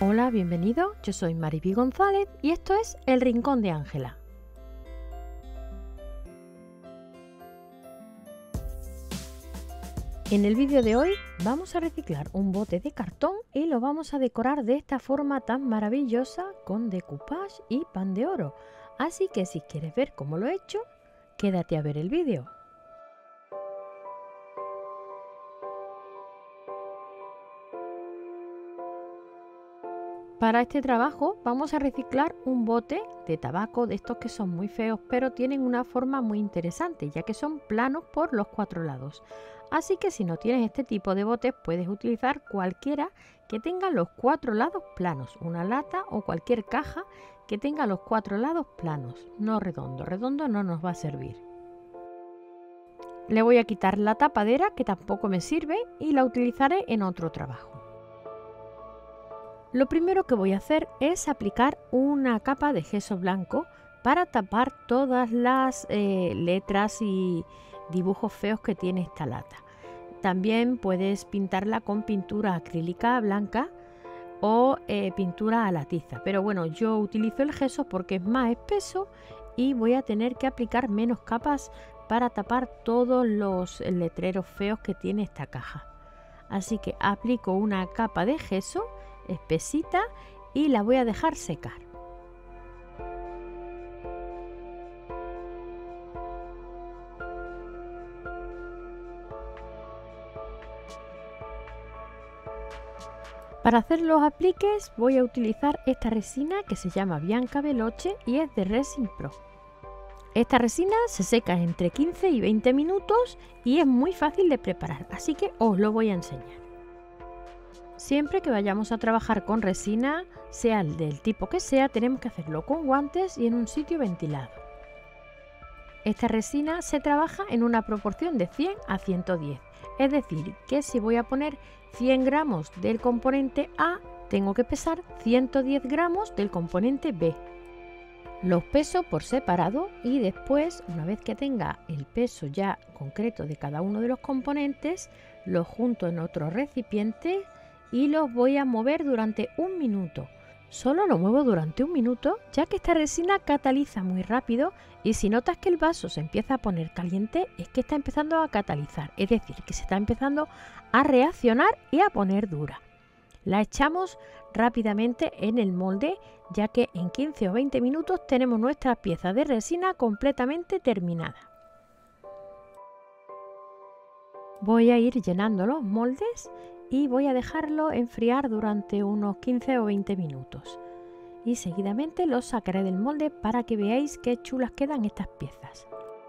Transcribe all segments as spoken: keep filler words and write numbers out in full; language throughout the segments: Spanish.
Hola, bienvenido, yo soy Mariby González y esto es El Rincón de Ángela. En el vídeo de hoy vamos a reciclar un bote de cartón y lo vamos a decorar de esta forma tan maravillosa con decoupage y pan de oro. Así que si quieres ver cómo lo he hecho, quédate a ver el vídeo. Para este trabajo vamos a reciclar un bote de tabaco de estos que son muy feos, pero tienen una forma muy interesante, ya que son planos por los cuatro lados. Así que si no tienes este tipo de botes, puedes utilizar cualquiera que tenga los cuatro lados planos, una lata o cualquier caja que tenga los cuatro lados planos, no redondo. Redondo no nos va a servir. Le voy a quitar la tapadera, que tampoco me sirve, y la utilizaré en otro trabajo. Lo primero que voy a hacer es aplicar una capa de gesso blanco para tapar todas las eh, letras y dibujos feos que tiene esta lata. También puedes pintarla con pintura acrílica blanca o eh, pintura a la tiza, pero bueno, yo utilizo el gesso porque es más espeso y voy a tener que aplicar menos capas para tapar todos los letreros feos que tiene esta caja. Así que aplico una capa de gesso espesita y la voy a dejar secar. Para hacer los apliques voy a utilizar esta resina que se llama Bianca Veloce y es de Resin Pro. Esta resina se seca entre quince y veinte minutos y es muy fácil de preparar, así que os lo voy a enseñar. Siempre que vayamos a trabajar con resina, sea del tipo que sea, tenemos que hacerlo con guantes y en un sitio ventilado. Esta resina se trabaja en una proporción de cien a ciento diez, es decir, que si voy a poner cien gramos del componente A, tengo que pesar ciento diez gramos del componente B. Los peso por separado y después, una vez que tenga el peso ya concreto de cada uno de los componentes, los junto en otro recipiente y los voy a mover durante un minuto. Solo lo muevo durante un minuto, ya que esta resina cataliza muy rápido y si notas que el vaso se empieza a poner caliente es que está empezando a catalizar, es decir, que se está empezando a reaccionar y a poner dura. La echamos rápidamente en el molde, ya que en quince o veinte minutos tenemos nuestra pieza de resina completamente terminada. Voy a ir llenando los moldes y voy a dejarlo enfriar durante unos quince o veinte minutos y seguidamente los sacaré del molde para que veáis qué chulas quedan estas piezas.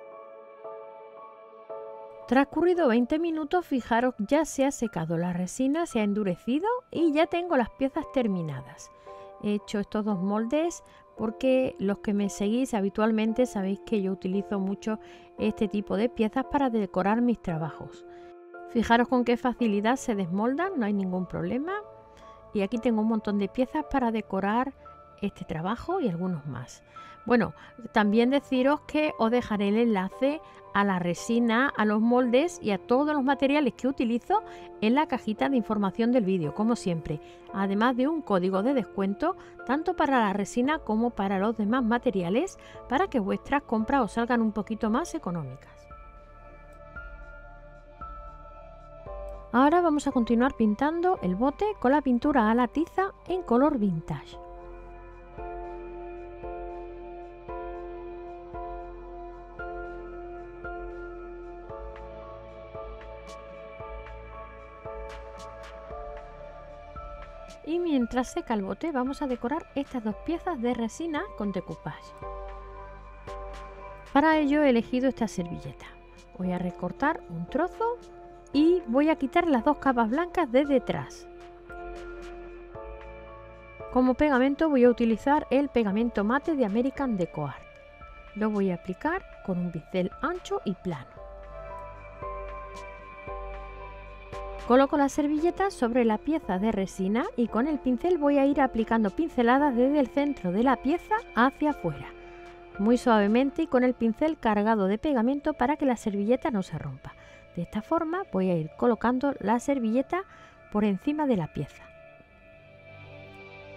Transcurrido veinte minutos, fijaros, ya se ha secado la resina, se ha endurecido y ya tengo las piezas terminadas. He hecho estos dos moldes porque los que me seguís habitualmente sabéis que yo utilizo mucho este tipo de piezas para decorar mis trabajos. Fijaros con qué facilidad se desmoldan, no hay ningún problema. Y aquí tengo un montón de piezas para decorar este trabajo y algunos más. Bueno, también deciros que os dejaré el enlace a la resina, a los moldes y a todos los materiales que utilizo en la cajita de información del vídeo, como siempre. Además de un código de descuento, tanto para la resina como para los demás materiales, para que vuestras compras os salgan un poquito más económicas. Ahora vamos a continuar pintando el bote con la pintura a la tiza en color vintage. Y mientras seca el bote vamos a decorar estas dos piezas de resina con decoupage. Para ello he elegido esta servilleta. Voy a recortar un trozo y voy a quitar las dos capas blancas de detrás. Como pegamento voy a utilizar el pegamento mate de American Deco Art. Lo voy a aplicar con un pincel ancho y plano. Coloco la servilleta sobre la pieza de resina y con el pincel voy a ir aplicando pinceladas desde el centro de la pieza hacia afuera, muy suavemente y con el pincel cargado de pegamento para que la servilleta no se rompa. De esta forma voy a ir colocando la servilleta por encima de la pieza.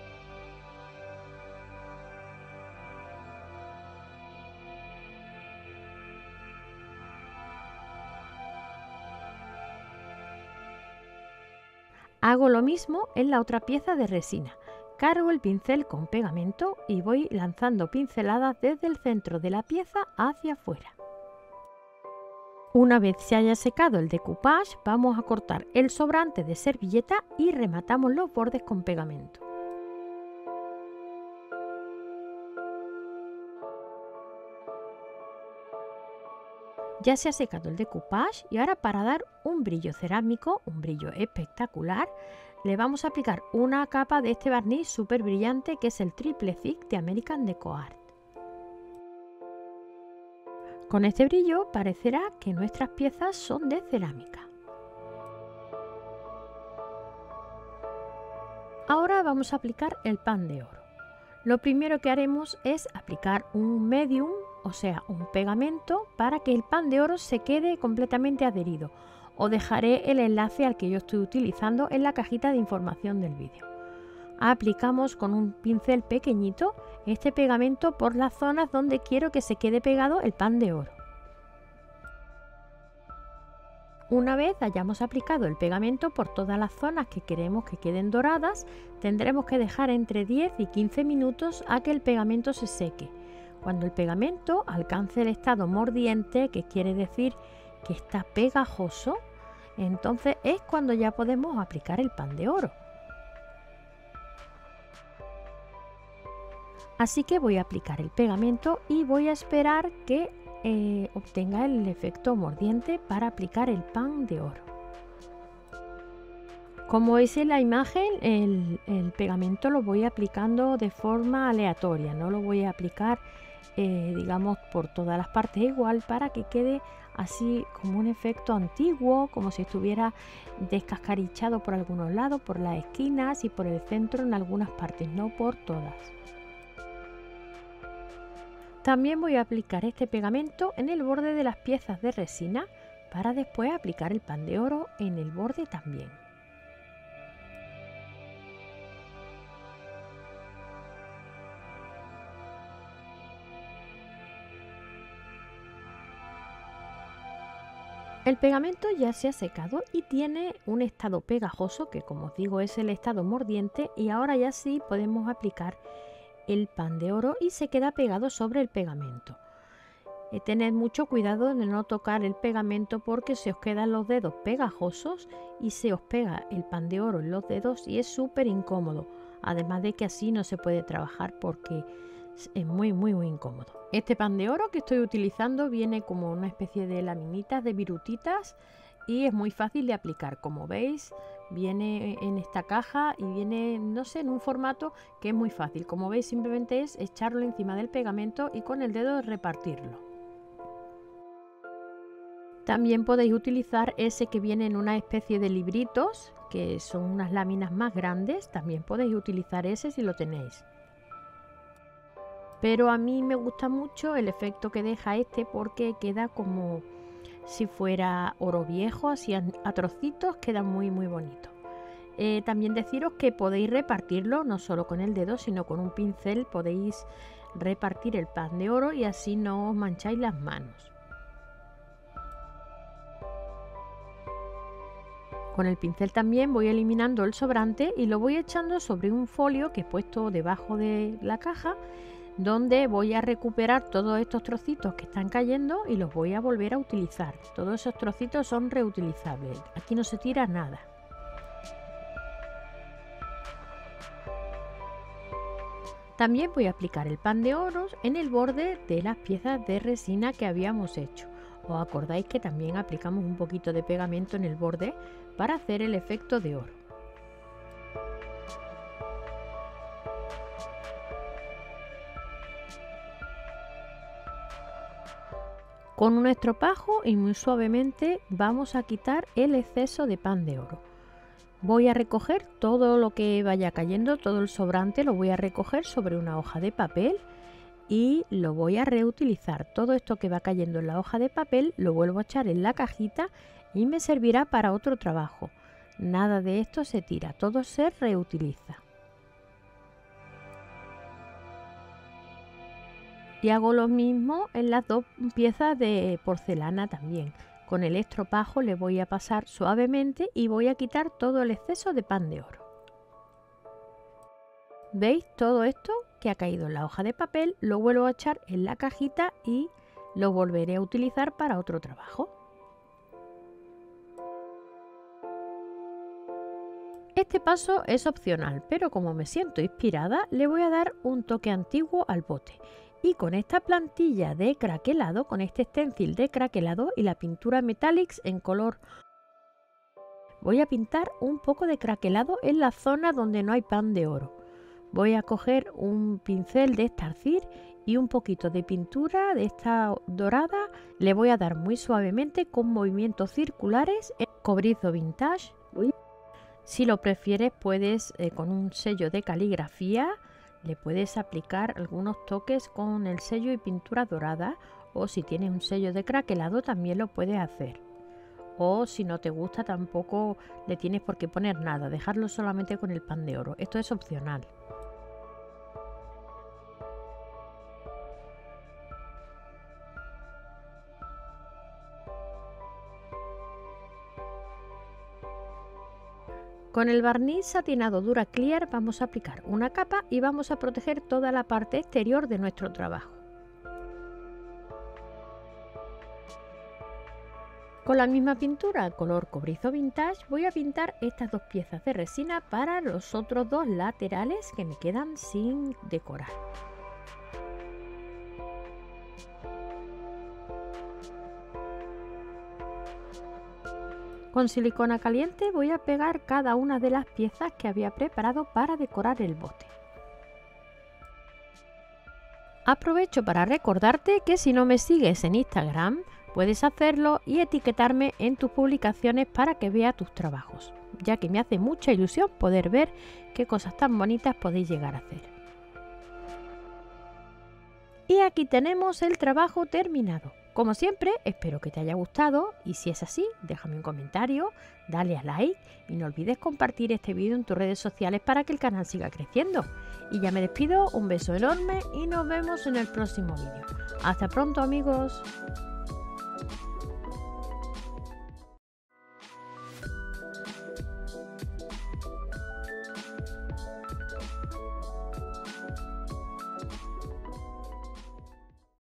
Hago lo mismo en la otra pieza de resina. Cargo el pincel con pegamento y voy lanzando pinceladas desde el centro de la pieza hacia afuera. Una vez se haya secado el decoupage, vamos a cortar el sobrante de servilleta y rematamos los bordes con pegamento. Ya se ha secado el decoupage y ahora, para dar un brillo cerámico, un brillo espectacular, le vamos a aplicar una capa de este barniz súper brillante que es el Triple Thick de American Deco Art. Con este brillo parecerá que nuestras piezas son de cerámica. Ahora vamos a aplicar el pan de oro. Lo primero que haremos es aplicar un medium, o sea, un pegamento, para que el pan de oro se quede completamente adherido. Os dejaré el enlace al que yo estoy utilizando en la cajita de información del vídeo. Aplicamos con un pincel pequeñito este pegamento por las zonas donde quiero que se quede pegado el pan de oro. Una vez hayamos aplicado el pegamento por todas las zonas que queremos que queden doradas, tendremos que dejar entre diez y quince minutos a que el pegamento se seque. Cuando el pegamento alcance el estado mordiente, que quiere decir que está pegajoso, entonces es cuando ya podemos aplicar el pan de oro. Así que voy a aplicar el pegamento y voy a esperar que eh, obtenga el efecto mordiente para aplicar el pan de oro. Como veis en la imagen, el, el pegamento lo voy aplicando de forma aleatoria, no lo voy a aplicar eh, digamos por todas las partes igual, para que quede así como un efecto antiguo, como si estuviera descascarichado por algunos lados, por las esquinas y por el centro en algunas partes, no por todas. También voy a aplicar este pegamento en el borde de las piezas de resina para después aplicar el pan de oro en el borde también. El pegamento ya se ha secado y tiene un estado pegajoso, que como os digo es el estado mordiente, y ahora ya sí podemos aplicar el pan de oro y se queda pegado sobre el pegamento. Eh, tened mucho cuidado de no tocar el pegamento porque se os quedan los dedos pegajosos y se os pega el pan de oro en los dedos y es súper incómodo. Además de que así no se puede trabajar porque es muy muy muy incómodo. Este pan de oro que estoy utilizando viene como una especie de laminitas de virutitas y es muy fácil de aplicar. Como veis, viene en esta caja y viene, no sé, en un formato que es muy fácil. Como veis, simplemente es echarlo encima del pegamento y con el dedo repartirlo. También podéis utilizar ese que viene en una especie de libritos, que son unas láminas más grandes. También podéis utilizar ese si lo tenéis. Pero a mí me gusta mucho el efecto que deja este porque queda como si fuera oro viejo, así a, a trocitos, queda muy muy bonito. Eh, también deciros que podéis repartirlo no solo con el dedo, sino con un pincel podéis repartir el pan de oro y así no os mancháis las manos. Con el pincel también voy eliminando el sobrante y lo voy echando sobre un folio que he puesto debajo de la caja, donde voy a recuperar todos estos trocitos que están cayendo y los voy a volver a utilizar. Todos esos trocitos son reutilizables, aquí no se tira nada. También voy a aplicar el pan de oro en el borde de las piezas de resina que habíamos hecho. ¿Os acordáis que también aplicamos un poquito de pegamento en el borde para hacer el efecto de oro? Con un estropajo y muy suavemente vamos a quitar el exceso de pan de oro. Voy a recoger todo lo que vaya cayendo, todo el sobrante lo voy a recoger sobre una hoja de papel y lo voy a reutilizar. Todo esto que va cayendo en la hoja de papel lo vuelvo a echar en la cajita y me servirá para otro trabajo. Nada de esto se tira, todo se reutiliza. Y hago lo mismo en las dos piezas de porcelana también. Con el estropajo le voy a pasar suavemente y voy a quitar todo el exceso de pan de oro. ¿Veis todo esto que ha caído en la hoja de papel? Lo vuelvo a echar en la cajita y lo volveré a utilizar para otro trabajo. Este paso es opcional, pero como me siento inspirada, le voy a dar un toque antiguo al bote. Y con esta plantilla de craquelado, con este stencil de craquelado y la pintura Metallics en color, voy a pintar un poco de craquelado en la zona donde no hay pan de oro. Voy a coger un pincel de estarcir y un poquito de pintura de esta dorada. Le voy a dar muy suavemente con movimientos circulares en cobrizo vintage. Si lo prefieres, puedes eh, con un sello de caligrafía, le puedes aplicar algunos toques con el sello y pintura dorada, o si tienes un sello de craquelado también lo puedes hacer. O si no te gusta tampoco le tienes por qué poner nada, dejarlo solamente con el pan de oro. Esto es opcional. Con el barniz satinado Dura Clear vamos a aplicar una capa y vamos a proteger toda la parte exterior de nuestro trabajo. Con la misma pintura color cobrizo vintage voy a pintar estas dos piezas de resina para los otros dos laterales que me quedan sin decorar. Con silicona caliente voy a pegar cada una de las piezas que había preparado para decorar el bote. Aprovecho para recordarte que si no me sigues en Instagram, puedes hacerlo y etiquetarme en tus publicaciones para que vea tus trabajos, ya que me hace mucha ilusión poder ver qué cosas tan bonitas podéis llegar a hacer. Y aquí tenemos el trabajo terminado. Como siempre, espero que te haya gustado y si es así, déjame un comentario, dale a like y no olvides compartir este vídeo en tus redes sociales para que el canal siga creciendo. Y ya me despido, un beso enorme y nos vemos en el próximo vídeo. Hasta pronto, amigos.